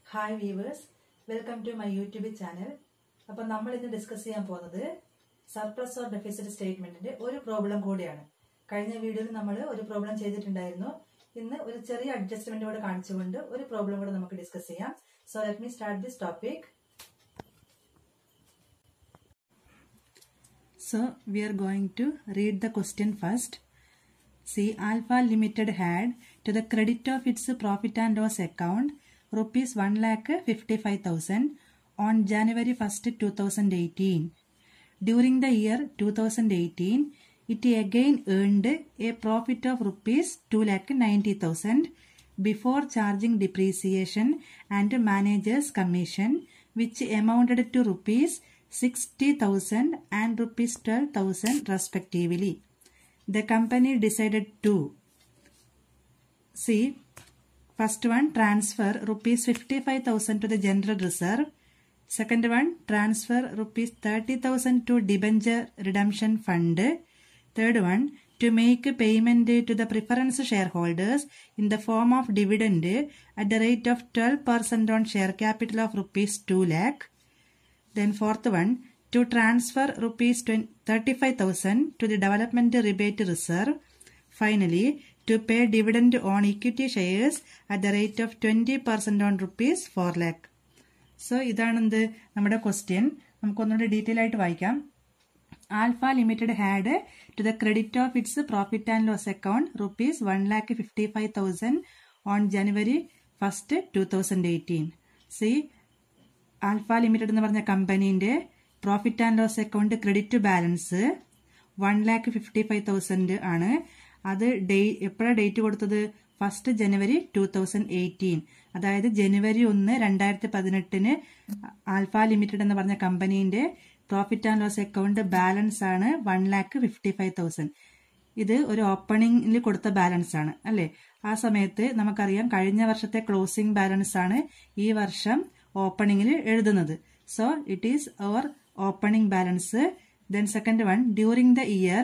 Hi viewers, welcome to my YouTube channel. അപ്പോൾ നമ്മൾ ഇന്ന് ഡിസ്കസ് ചെയ്യാൻ പോകുന്നത് സർപ്ലസ് ഓർ ഡെഫിസിറ്റ് സ്റ്റേറ്റ്മെന്റിന്റെ ഒരു പ്രോബ്ലം കൂടിയാണ്. കഴിഞ്ഞ വീഡിയോയിൽ നമ്മൾ ഒരു പ്രോബ്ലം ചെയ്തിട്ടുണ്ടായിരുന്നു. ഇന്ന് ഒരു ചെറിയ അഡ്ജസ്റ്റ്മെന്റ് കൂടെ കാണിച്ചുകൊണ്ട് ഒരു പ്രോബ്ലം കൂടെ നമുക്ക് ഡിസ്കസ് ചെയ്യാം. So let me start this topic. So we are going to read the question first. See, Alpha Limited had to the credit of its profit and loss account rupees 1,55,000 on January 1st, 2018. During the year 2018, it again earned a profit of rupees 2,90,000 before charging depreciation and manager's commission, which amounted to rupees 60,000 and rupees 12,000 respectively. The company decided to see, first one, transfer rupees 55,000 to the general reserve. Second one, transfer rupees 30,000 to debenture redemption fund. Third one, to make payment to the preference shareholders in the form of dividend at the rate of 12% on share capital of rupees 2 lakh. Then fourth one, to transfer rupees 35,000 to the development rebate reserve. Finally, to pay dividend on equity shares at the rate of 20% on rupees 4 lakh. So, ഇതാണ് നമ്മുടെ question. നമുക്കൊന്നുകൂടി detail ആയിട്ട് വായിക്കാം. Alpha limited had to the credit of its profit and loss account rupees 1,55,000 on January 1st, 2018. See, alpha limited എന്ന് പറഞ്ഞ കമ്പനീന്റെ profit and loss account credit balance 1,55,000 ആണ്. അത് എപ്പോഴാണ് ഡേറ്റ് കൊടുത്തത്? 1st January 2018. അതായത് January 1, 2018 ആൽഫ ലിമിറ്റഡ് എന്ന് പറഞ്ഞ കമ്പനീന്റെ profit and loss account balance ആണ് 1,55,000. ഇത് ഒരു ഓപ്പണിംഗിൽ കൊടുത്ത ബാലൻസ് ആണ് അല്ലെ. ആ സമയത്ത് നമുക്കറിയാം കഴിഞ്ഞ വർഷത്തെ ക്ലോസിംഗ് ബാലൻസ് ആണ് ഈ വർഷം ഓപ്പണിംഗിൽ എഴുതുന്നത്. So it is our opening balance. Then second one, during the year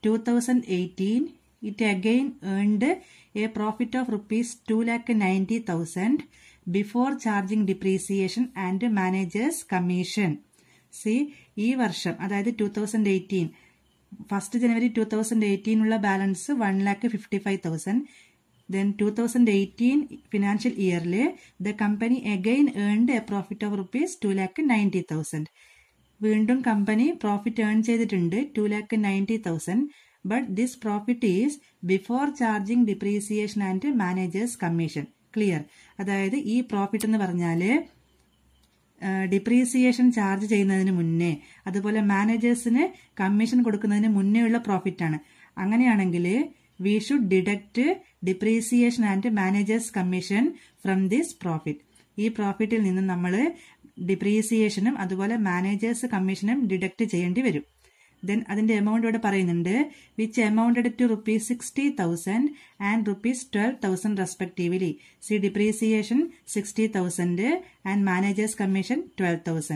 2018 it again earned a profit of rupees 2,90,000 before charging depreciation and manager's commission. See, ഈ വർഷം അതായത് 2018 1st January 2018 ഉള്ള ബാലൻസ് 1,55,000. Then 2018 financial yearൽ the company again earned a profit of rupees 2,90,000. വീണ്ടും company profit earn ചെയ്തിട്ടുണ്ട് 2,90,000. But this profit is before charging depreciation and manager's commission. Clear? അതായത് ഈ profit എന്ന് പറഞ്ഞാല് ഡിപ്രീസിയേഷൻ ചാർജ് ചെയ്യുന്നതിന് മുന്നേ അതുപോലെ മാനേജേഴ്സിന് കമ്മീഷൻ കൊടുക്കുന്നതിന് മുന്നേ ഉള്ള പ്രോഫിറ്റ് ആണ്. അങ്ങനെയാണെങ്കിൽ we should deduct depreciation and managers commission from this profit. ഈ പ്രോഫിറ്റിൽ നിന്ന് നമ്മൾ ഡിപ്രീസിയേഷനും അതുപോലെ മാനേജേഴ്സ് കമ്മീഷനും ഡിഡക്ട് ചെയ്യേണ്ടി വരും. ദെൻ അതിന്റെ എമൗണ്ട് ഇവിടെ പറയുന്നുണ്ട്, which amounted to rupees 60,000 and rupees 12,000 respectively. See, depreciation 60,000 and managers commission 12,000.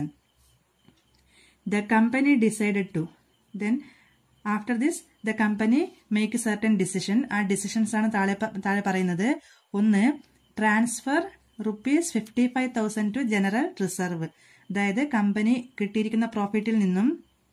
The company decided to. Then after this the company make a certain decision. ആ ഡിസിഷൻസ് ആണ് താഴെ പറയുന്നത്. ഒന്ന്, transfer rupees 55,000 to general reserve. അതായത് company കിട്ടിയിരിക്കുന്ന പ്രോഫിറ്റിൽ നിന്നും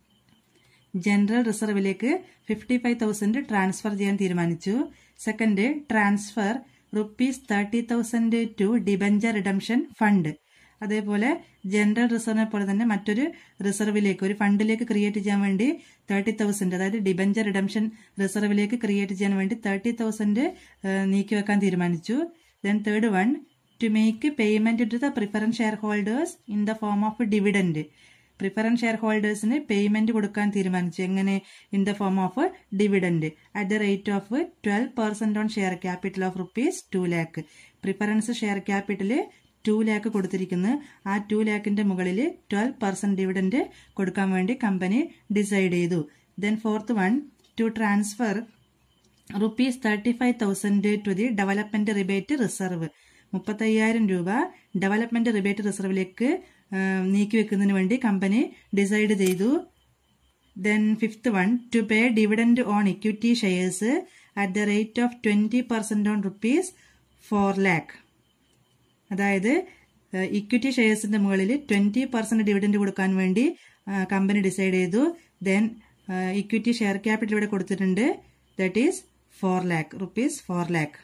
general റിസർവിലേക്ക് 55,000 ട്രാൻസ്ഫർ ചെയ്യാൻ തീരുമാനിച്ചു. Second, transfer rupees 30,000 to debenture redemption fund. അതേപോലെ ജനറൽ റിസർവിനെ പോലെ തന്നെ മറ്റൊരു റിസർവിലേക്ക്, ഒരു ഫണ്ടിലേക്ക് ക്രിയേറ്റ് ചെയ്യാൻ വേണ്ടി 30,000, അതായത് ഡിബഞ്ചർ റിഡംഷൻ റിസർവിലേക്ക് ക്രിയേറ്റ് ചെയ്യാൻ വേണ്ടി 30,000 നീക്കിവെക്കാൻ തീരുമാനിച്ചു. Then third one, to make payment to the preference share holders in the form of dividend. Preference share ഹോൾഡേഴ്സിന് പേയ്മെന്റ് കൊടുക്കാൻ തീരുമാനിച്ചു. എങ്ങനെ? In the form of dividend at the rate of 12% on share capital of rupees 2 lakh. Preference share capital 2 lakh കൊടുത്തിരിക്കുന്നു. ആ 2 lakhന്റെ മുകളിൽ 12% dividend കൊടുക്കാൻ വേണ്ടി company decide ചെയ്തു. Then fourth one, to transfer rupees 35,000 to the development rebate reserve. 35,000 രൂപ development rebate റിസർവിലേക്ക് നീക്കിവെക്കുന്നതിന് വേണ്ടി കമ്പനി ഡിസൈഡ് ചെയ്തു. Then fifth one, to pay dividend on equity shares at the rate of 20% on rupees 4 lakh. അതായത് equity ഷെയർസിന്റെ മുകളിൽ 20% dividend കൊടുക്കാൻ വേണ്ടി കമ്പനി ഡിസൈഡ് ചെയ്തു. ദെൻ ഇക്വിറ്റി ഷെയർ ക്യാപിറ്റൽ ഇവിടെ കൊടുത്തിട്ടുണ്ട്. That is 4 lakh rupees. 4 lakh.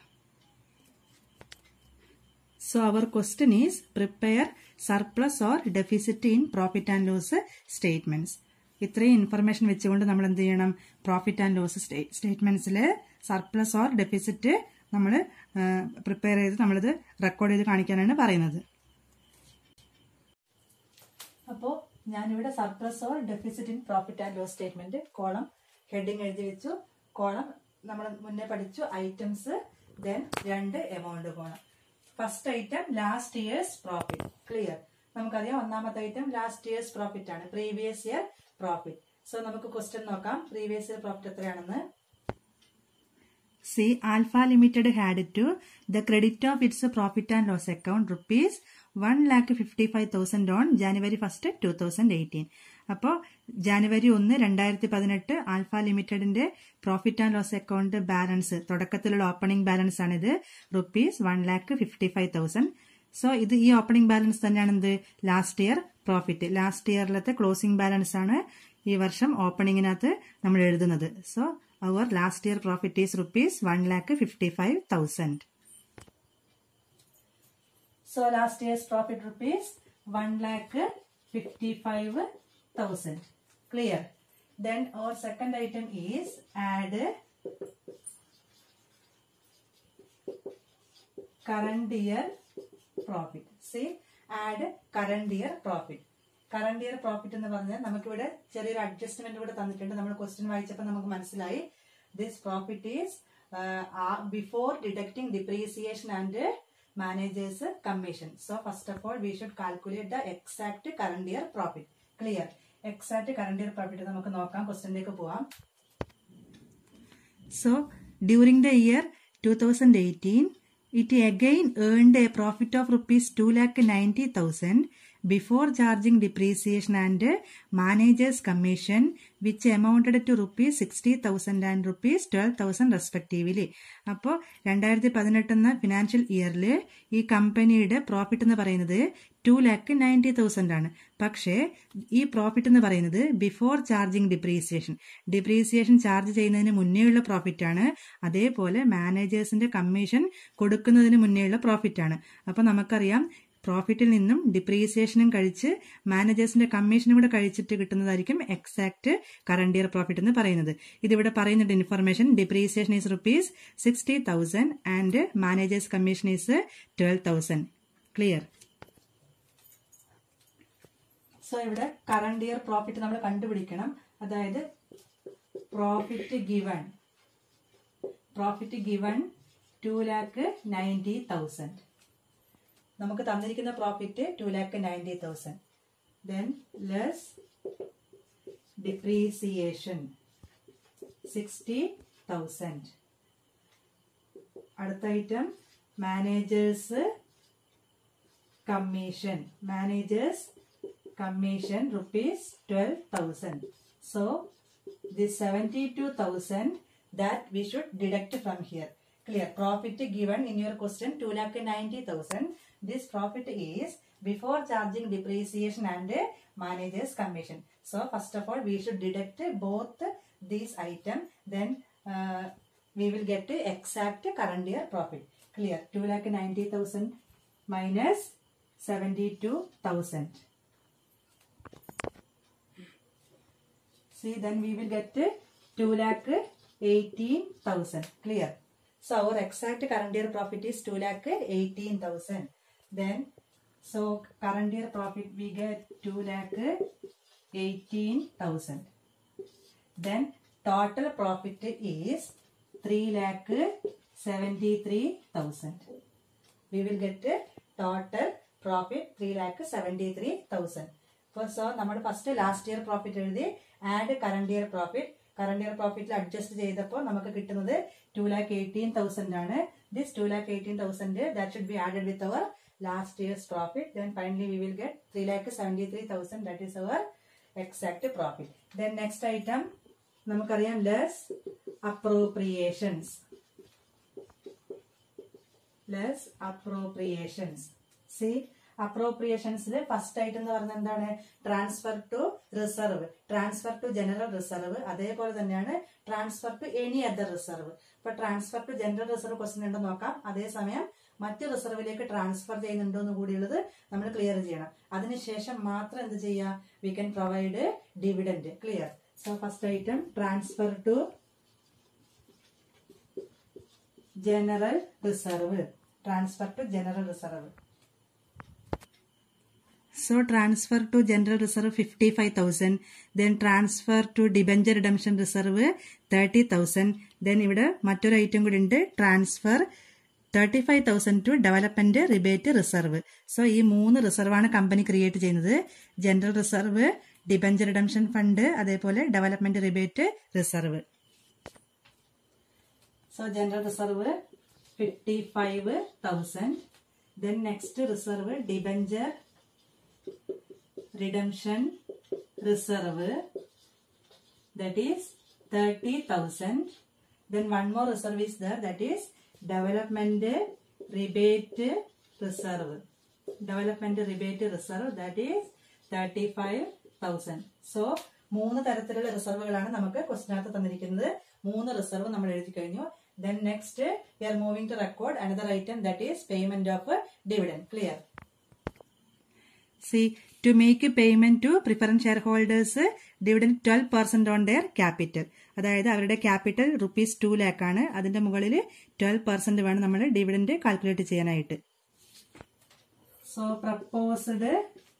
So our question is prepare surplus or deficit in profit and loss statements. ഇത്രയും information വെച്ചുകൊണ്ട് നമ്മൾ എന്ത് ചെയ്യണം? പ്രോഫിറ്റ് ആൻഡ് ലോസ് സ്റ്റേറ്റ്മെന്റ്സിൽ സർപ്ലസ് ഓർ ഡെഫിസിറ്റ് നമ്മൾ പ്രിപ്പയർ ചെയ്ത് നമ്മളിത് റെക്കോർഡ് ചെയ്ത് കാണിക്കാനാണ് പറയുന്നത്. അപ്പോൾ ഞാനിവിടെ surplus or deficit in profit and loss statement column heading എഴുതി വെച്ചു. കോളം നമ്മൾ മുന്നേ പഠിച്ചു items, then 2 amount column. First item last year's profit. Clear. നമുക്കറിയാം ഒന്നാമത്തെ ഐറ്റം ലാസ്റ്റ് ഇയേഴ്സ് പ്രോഫിറ്റ് ആണ്, പ്രീവിയസ് ഇയർ പ്രോഫിറ്റ്. സോ നമുക്ക് ക്വസ്റ്റ്യൻ നോക്കാം, പ്രീവിയസ് ഇയർ പ്രോഫിറ്റ് എത്രയാണെന്ന്. See, Alpha Limited had to the credit of its profit and loss account rupees 1,55,000 on January 1st, 2018. അപ്പോൾ January 1, 2018 ആൽഫ ലിമിറ്റഡിന്റെ profit and loss account balance, തുടക്കത്തിലുള്ള opening balance ആണിത്, rupees 1,55,000. So ഇത് ഈ opening balance തന്നെയാണ് എന്ത്? Last year profit. ലാസ്റ്റ് ഇയറിലത്തെ ക്ലോസിംഗ് ബാലൻസ് ആണ് ഈ വർഷം ഓപ്പണിംഗിനകത്ത് നമ്മൾ എഴുതുന്നത്. So our last year profit is rupees 1,55,000. So last year's profit rupees 1,55,000. Clear. Then our second item is add current year profit. See, add current year profit. Current year profit എന്ന് പറഞ്ഞാൽ നമുക്കിവിടെ ചെറിയൊരു അഡ്ജസ്റ്റ്മെന്റ് കൂടെ തന്നിട്ടുണ്ട്. നമ്മൾ question വായിച്ചപ്പോൾ നമുക്ക് മനസ്സിലായി this profit is before deducting depreciation and managers commission. So first of all we should calculate the exact current year profit. Clear. Exact current year profit നമുക്ക് നോക്കാം. ക്വസ്റ്റ്യനിലേക്ക് പോവാം. So during the year 2018 it again earned a profit of rupees 2,90,000 before charging depreciation and manager's commission, which amounted to rupees 60,000 and rupees 12,000 respectively. അപ്പോൾ 2018 എന്ന financial ഇയറിൽ ഈ കമ്പനിയുടെ profit എന്ന് പറയുന്നത് 2,90,000 ആണ്. പക്ഷേ ഈ പ്രോഫിറ്റ് എന്ന് പറയുന്നത് ബിഫോർ ചാർജിങ് ഡിപ്രീസിയേഷൻ ചാർജ് ചെയ്യുന്നതിന് മുന്നേയുള്ള പ്രോഫിറ്റ് ആണ്. അതേപോലെ മാനേജേഴ്സിന്റെ കമ്മീഷൻ കൊടുക്കുന്നതിന് മുന്നേയുള്ള പ്രോഫിറ്റ് ആണ്. അപ്പോൾ നമുക്കറിയാം പ്രോഫിറ്റിൽ നിന്നും ഡിപ്രീസിയേഷനും കഴിച്ച് മാനേജേഴ്സിന്റെ കമ്മീഷനും കൂടെ കഴിച്ചിട്ട് കിട്ടുന്നതായിരിക്കും എക്സാക്ട് കറണ്ട് ഇയർ പ്രോഫിറ്റ് എന്ന് പറയുന്നത്. ഇതിവിടെ പറയുന്നുണ്ട് information. Depreciation is rupees 60,000 and managers commission is 12,000. Clear. So ഇവിടെ കറണ്ട് ഇയർ പ്രോഫിറ്റ് നമ്മൾ കണ്ടുപിടിക്കണം. അതായത് പ്രോഫിറ്റ് ഗിവൺ 2,90,000. നമുക്ക് തന്നിരിക്കുന്ന പ്രോഫിറ്റ് 2,90,000. Then less depreciation 60,000. അടുത്ത item managers commission rupees 12,000. So this 72,000 that we should deduct from here. Clear. Profit given in your question 2,90,000. This profit is before charging depreciation and manager's commission. So first of all we should deduct both these items. Then we will get exact current year profit. Clear. 2,90,000 minus 72,000. See, then we will get 2,18,000. Clear. So our exact current year profit is 2,18,000. Then, so current year profit we get 2,18,000. Then total profit is 3,73,000. We will get total profit 3,73,000. So നമ്മൾ first last year profit എഴുതി add current year profit. Current year പ്രോഫിറ്റിൽ adjust ചെയ്തപ്പോൾ നമുക്ക് കിട്ടുന്നത് 2,18,000 ആണ്. This 2,18,000 that should be added with our last year's profit. Then finally we will get 3,73,000. That is our exact profit. Then next item നമുക്കറിയാം less appropriations. See, അപ്രോപ്രിയേഷൻസിൽ first ആയിട്ട് എന്ന് പറഞ്ഞാൽ എന്താണ്? Transfer to reserve, transfer to general reserve, അതേപോലെ തന്നെയാണ് transfer to any other reserve. ഇപ്പൊ transfer to general reserve question ഉണ്ടോ നോക്കാം. അതേസമയം മറ്റ് റിസർവിലേക്ക് ട്രാൻസ്ഫർ ചെയ്യുന്നുണ്ടോ എന്ന് കൂടിയുള്ളത് നമ്മൾ ക്ലിയർ ചെയ്യണം. അതിനുശേഷം മാത്രം എന്ത് ചെയ്യാം? We can provide dividend. Clear? So first item transfer to general reserve, transfer to general reserve. So transfer to general reserve 55,000, then transfer to debenture redemption reserve 30,000, then ഇവിടെ മറ്റൊരു ഐറ്റം കൂടി ഉണ്ട്, transfer 35,000 to development rebate reserve. So ഈ 3 റിസർവാണ് company create ചെയ്യുന്നത്. General reserve, debenture redemption fund, അതേപോലെ development rebate reserve. So general reserve 55,000, then next reserve debenture redemption reserve, that is 30,000. Then one more reserve is there, that is development rebate reserve, development rebate reserve, that is 35,000. So 3 തരത്തിലുള്ള റിസർവുകളാണ് നമുക്ക് ക്വസ്റ്റിനകത്ത് തന്നിരിക്കുന്നത്. 3 reserve നമ്മൾ എഴുതി കഴിഞ്ഞു. Then next we are moving to record another item, that is payment of dividend. Clear? See, to make a payment to preference shareholders dividend 12% on their capital. അതായത് അവരുടെ capital ₹2 lakh ആണ്. അതിന്റെ മുകളിൽ 12% വേണം നമ്മൾ ഡിവിഡൻഡ് കാൽക്കുലേറ്റ് ചെയ്യാനായിട്ട്. So proposed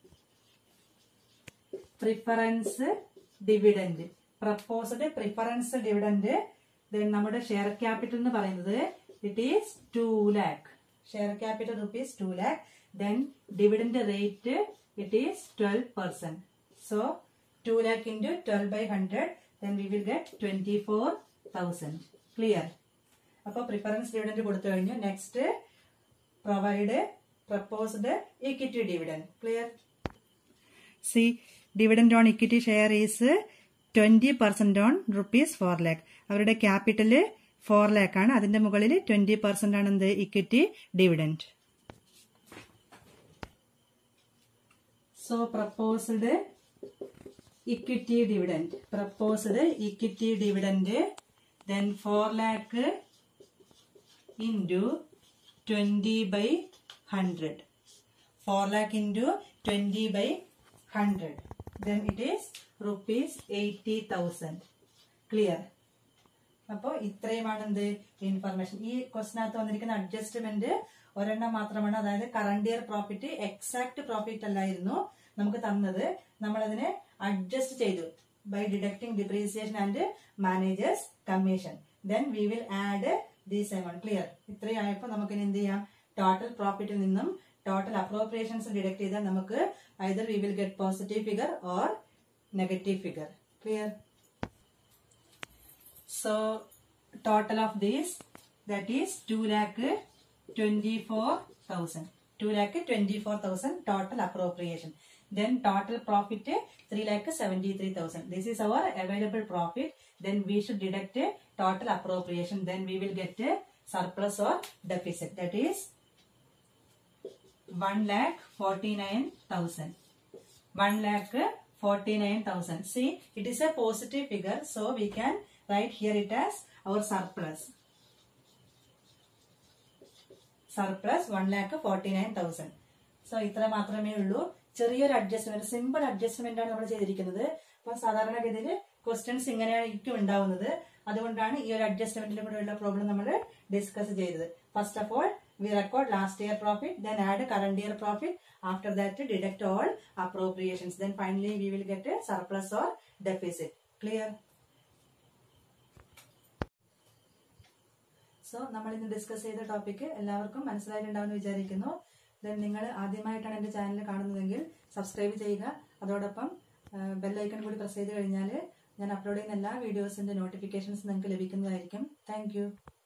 preference dividend, proposed preference dividend. നമ്മുടെ share capital എന്ന് പറയുന്നത് it is 2 lakh. Share capital ₹2 lakh. Then dividend rate it is 12%. So 2 lakh into 12 by 100, then we will get 24,000. Clear? അപ്പോൾ preference dividend കൊടുത്തു കഴിഞ്ഞു. Next provide proposed equity dividend. Clear? See dividend on equity share is 20% on ₹4 lakh. അവരുടെ capital 4 lakh ആണ്. അതിന്റെ മുകളിൽ 20% ആണ് എന്ത്? Equity dividend. So proposed equity dividend, proposed equity dividend, then 4 lakh into 20 by 100, 4 lakh into 20 by 100, then it is ₹80,000. Clear? അപ്പോൾ ഇത്രയുമാണ് എന്ത് information. ഈ ക്വസ്റ്റിനകത്ത് വന്നിരിക്കുന്ന അഡ്ജസ്റ്റ്മെന്റ് ഒരെണ്ണം മാത്രമാണ്. അതായത് current year profit exact profit അല്ലായിരുന്നു നമുക്ക് തന്നത്. നമ്മളതിനെ അഡ്ജസ്റ്റ് ചെയ്തു by deducting depreciation and managers commission. Then we will add these amount. Clear? ഇത്രയും ആയപ്പോൾ നമുക്ക് ഇനി എന്ത് ചെയ്യാം? ടോട്ടൽ പ്രോഫിറ്റിൽ നിന്നും ടോട്ടൽ അപ്രോപ്രിയേഷൻസ് ഡിഡക്ട് ചെയ്താൽ നമുക്ക് either we will get positive figure or negative figure. Clear? So total of this, that is 2,24,000. 2,24,000 total appropriation. Then total profit 3,73,000. This is our available profit. Then we should deduct total appropriation. Then we will get a surplus or deficit. That is 1,49,000. 1,49,000. See, it is a positive figure, so we can write here it as our surplus. Surplus 1,49,000. So ഇത്ര മാത്രമേ ഉള്ളൂ. ചെറിയൊരു adjustment, simple adjustment ആണ് നമ്മൾ ചെയ്തിരിക്കുന്നത്. അപ്പൊ സാധാരണഗതിയിൽ questions ഇങ്ങനെയായിരിക്കും ഉണ്ടാവുന്നത്. അതുകൊണ്ടാണ് ഈ ഒരു അഡ്ജസ്റ്റ്മെന്റിന്റെ കൂടെയുള്ള പ്രോബ്ലം നമ്മൾ ഡിസ്കസ് ചെയ്തത്. First of all we record last year profit, then add current year profit. After that deduct all appropriations. Then finally we will get a surplus or deficit. Clear? So നമ്മൾ ഇന്ന് discuss ചെയ്ത topic എല്ലാവർക്കും മനസ്സിലായിട്ടുണ്ടാവുമെന്ന് വിചാരിക്കുന്നു. Then നിങ്ങൾ ആദ്യമായിട്ടാണ് എൻ്റെ channel കാണുന്നതെങ്കിൽ subscribe ചെയ്യുക. അതോടൊപ്പം ബെല്ലൈക്കൺ കൂടി പ്രസ് ചെയ്ത് കഴിഞ്ഞാൽ ഞാൻ അപ്ലോഡ് ചെയ്യുന്ന എല്ലാ വീഡിയോസിന്റെ നോട്ടിഫിക്കേഷൻസ് നിങ്ങൾക്ക് ലഭിക്കുന്നതായിരിക്കും. താങ്ക്